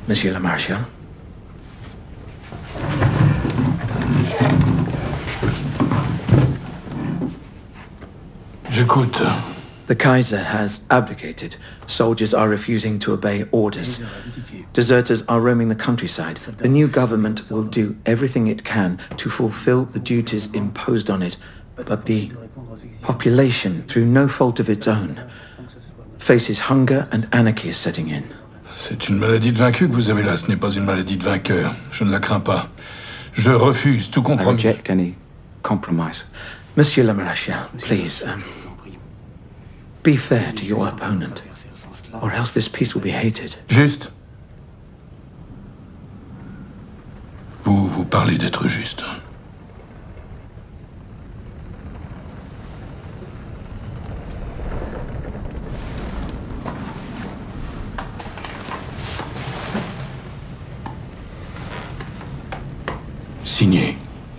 Monsieur le Marshal. J'écoute. The Kaiser has abdicated. Soldiers are refusing to obey orders. Deserters are roaming the countryside. The new government will do everything it can to fulfill the duties imposed on it, but the population, through no fault of its own, faces hunger and anarchy is setting in. C'est une maladie de vaincu que vous avez là, ce n'est pas une maladie de vainqueur. Je ne la crains pas. Je refuse tout compromis. I reject any compromise. Monsieur le Maréchal, please, be fair to your opponent, or else this peace will be hated. Juste. Vous parlez d'être juste. Signé.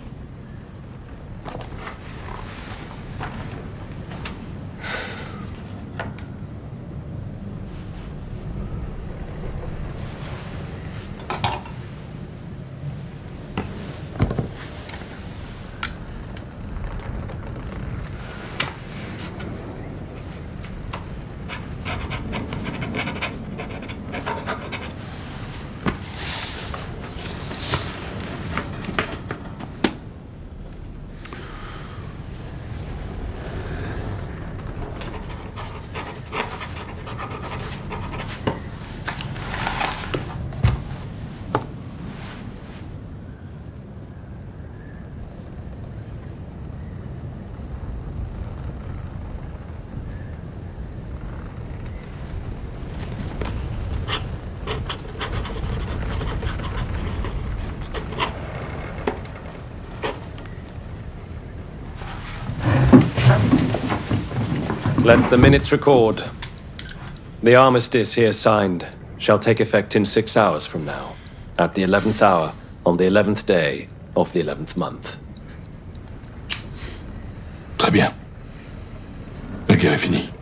Let the minutes record. The armistice here signed shall take effect in 6 hours from now, at the 11th hour, on the 11th day of the 11th month. Très bien. La guerre est finie.